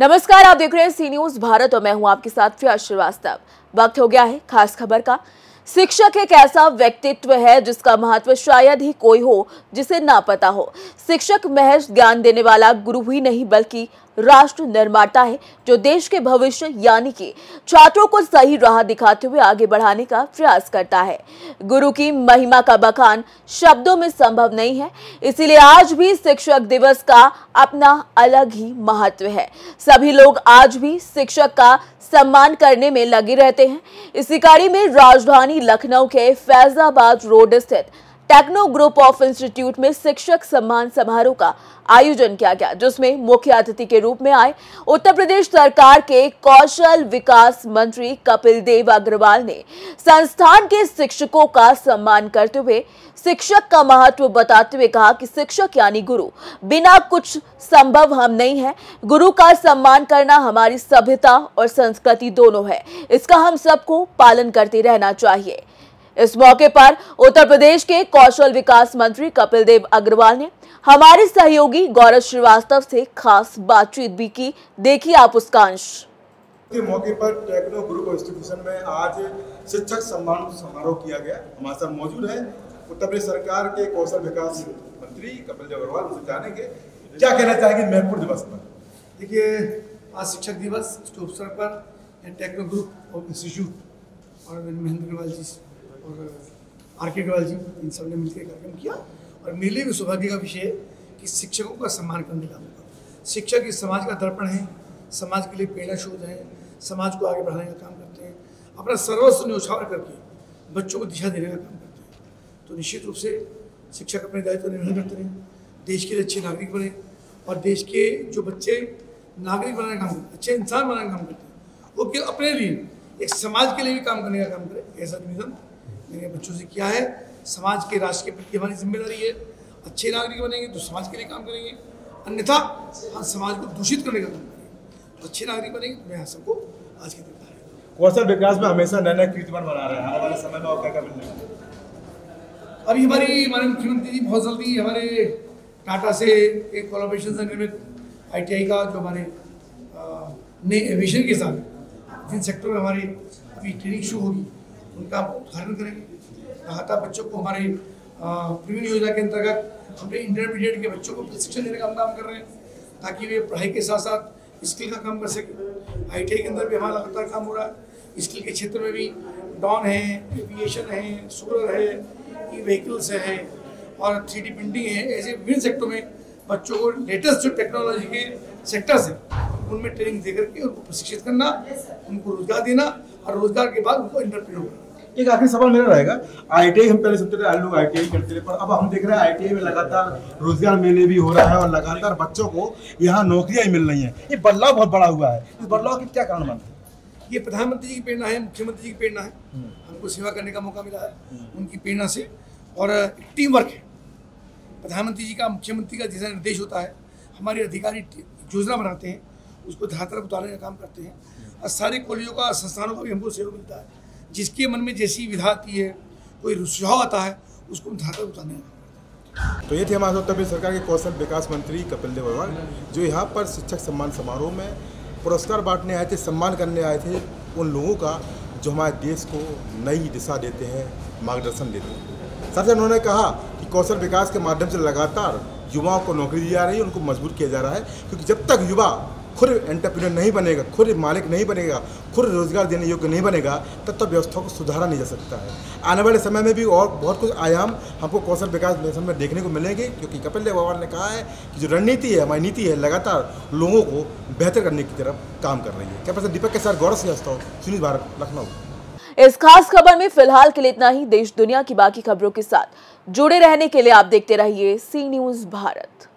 नमस्कार, आप देख रहे हैं सी न्यूज भारत और मैं हूं आपके साथ प्रिया श्रीवास्तव। वक्त हो गया है खास खबर का। शिक्षक एक ऐसा व्यक्तित्व है जिसका महत्व शायद ही कोई हो जिसे ना पता हो। शिक्षक महज ज्ञान देने वाला गुरु ही नहीं बल्कि राष्ट्र निर्माता है, जो देश के भविष्य यानी कि छात्रों को सही राह दिखाते हुए आगे बढ़ाने का प्रयास करता है। गुरु की महिमा का बखान शब्दों में संभव नहीं है, इसीलिए आज भी शिक्षक दिवस का अपना अलग ही महत्व है। सभी लोग आज भी शिक्षक का सम्मान करने में लगे रहते हैं। इसी कड़ी में राजधानी लखनऊ के फैजाबाद रोड स्थित टेक्नो ग्रुप ऑफ इंस्टीट्यूट में शिक्षक सम्मान समारोह का आयोजन किया गया, जिसमें मुख्य अतिथि के रूप में आए उत्तर प्रदेश सरकार के कौशल विकास मंत्री कपिल देव अग्रवाल ने संस्थान के शिक्षकों का सम्मान करते हुए शिक्षक का महत्व बताते हुए कहा कि शिक्षक यानी गुरु, बिना कुछ संभव हम नहीं है। गुरु का सम्मान करना हमारी सभ्यता और संस्कृति दोनों है, इसका हम सबको पालन करते रहना चाहिए। इस मौके पर उत्तर प्रदेश के कौशल विकास मंत्री कपिल देव अग्रवाल ने हमारे सहयोगी गौरव श्रीवास्तव से खास बातचीत भी की। देखिए आप उसका अंश। के मौके पर टेक्नो ग्रुप इंस्टीट्यूशन में आज शिक्षक सम्मान समारोह किया गया। हमारे साथ मौजूद है उत्तर प्रदेश सरकार के कौशल विकास मंत्री कपिल देव अग्रवाल। उनसे जानेंगे क्या कहना चाहेंगे महत्वपूर्ण दिवस पर। देखिए, आज शिक्षक दिवस के अवसर पर टेक्नो ग्रुप ऑफ इंस्टीट्यूट और महेंद्र अग्रवाल जी और आर.के. अग्रवाल जी, इन सब ने मिलकर कार्यक्रम किया और मेरे लिए भी सौभाग्य का विषय है कि शिक्षकों का सम्मान करने का मौका। शिक्षक इस समाज का दर्पण है, समाज के लिए प्रेरणा स्रोत है, समाज को आगे बढ़ाने का काम करते हैं, अपना सर्वस्व न्यौछावर करके बच्चों को दिशा देने का काम करते हैं। तो निश्चित रूप से शिक्षक अपने दायित्व निर्वहन करते हैं, देश के अच्छे नागरिक बने और देश के जो बच्चे नागरिक बनाने का काम करते हैं, अच्छे इंसान बनाने का काम करते हैं, वो केवल अपने लिए एक समाज के लिए भी काम करने का काम करें। ऐसा निवेदन मैंने बच्चों से किया है। समाज के राष्ट्र के प्रति हमारी जिम्मेदारी है। अच्छे नागरिक बनेंगे तो समाज के लिए काम करेंगे, अन्यथा हम समाज को दूषित करने का काम करेंगे। तो अच्छे नागरिक बनेंगे तो मैं सबको आज की देता है। कौशल विकास में हमेशा नए नए कीर्तिमान बना रहे हैं, आने वाले समय में और क्या मिलने। अभी हमारे मुख्यमंत्री जी बहुत जल्दी हमारे टाटा से एक कोलैबोरेशन से निर्मित ITI का जो हमारे नए एविएशन के साथ जिन सेक्टर में हमारी अभी ट्रेनिंग शुरू होगी उनका उद्घाटन करेंगे। कहा था बच्चों को हमारे प्रवीण योजना के अंतर्गत हमने इंटरमीडिएट के बच्चों को प्रशिक्षण देने का काम कर रहे हैं, ताकि वे पढ़ाई के साथ साथ स्किल का काम कर सकें। ITI के अंदर भी हमारा लगातार काम हो रहा है। स्किल के क्षेत्र में भी ड्रोन है, एविएशन है, सोलर है, ई-व्हीकल्स है और 3D प्रिंटिंग है। ऐसे विभिन्न सेक्टरों में बच्चों को लेटेस्ट जो टेक्नोलॉजी के सेक्टर्स हैं उनमें ट्रेनिंग देकर के उनको प्रशिक्षित करना, उनको रोजगार देना और रोजगार के बाद उनको एंटरप्रेन्योर करना। एक आखिरी सवाल मेरा रहेगा, ITI हम पहले सुनते थे लोग ITI करते थे, पर अब हम देख रहे हैं ITI में लगातार रोजगार मेले भी हो रहा है और लगातार बच्चों को यहाँ नौकरियां मिल रही हैं। ये बदलाव बहुत बड़ा हुआ है, इस बदलाव के क्या कारण मानते हैं? ये प्रधानमंत्री जी की प्रेरणा है, मुख्यमंत्री जी की प्रेरणा है। हमको सेवा करने का मौका मिला है उनकी प्रेरणा से, और टीम वर्क है। प्रधानमंत्री जी का, मुख्यमंत्री का जैसा निर्देश होता है, हमारे अधिकारी योजना बनाते हैं, उसको धरातल पर उतारने का काम करते हैं और सारे कॉलेजों का, संस्थानों का भी हमको सहयोग मिलता है। जिसके मन में जैसी विधा आती है, कोई सुझाव आता है, उसको हम धरातल उतारने का काम करते हैं। तो ये थे हमारे उत्तर प्रदेश सरकार के कौशल विकास मंत्री कपिल देव अग्रवाल, जो यहाँ पर शिक्षक सम्मान समारोह में पुरस्कार बांटने आए थे, सम्मान करने आए थे उन लोगों का जो हमारे देश को नई दिशा देते हैं, मार्गदर्शन देते हैं। साथ ही उन्होंने कहा कि कौशल विकास के माध्यम से लगातार युवाओं को नौकरी दी जा रही है, उनको मजबूर किया जा रहा है, क्योंकि जब तक युवा खुद एंटरप्रेन्योर नहीं बनेगा, खुद मालिक नहीं बनेगा, खुद रोजगार देने योग्य नहीं बनेगा, तब तक व्यवस्था को सुधारा नहीं जा सकता है। आने वाले समय में भी और बहुत कुछ आयाम हमको कौशल विकास मिशन में देखने को मिलेंगे, क्योंकि कपिल देव अग्रवाल ने कहा है कि जो रणनीति है, हमारी नीति है, लगातार लोगों को बेहतर करने की तरफ काम कर रही है। क्या पता दीपक के साथ गौरव श्रीवास्तव, सी न्यूज भारत, लखनऊ। इस खास खबर में फिलहाल के लिए इतना ही। देश दुनिया की बाकी खबरों के साथ जुड़े रहने के लिए आप देखते रहिए सी न्यूज भारत।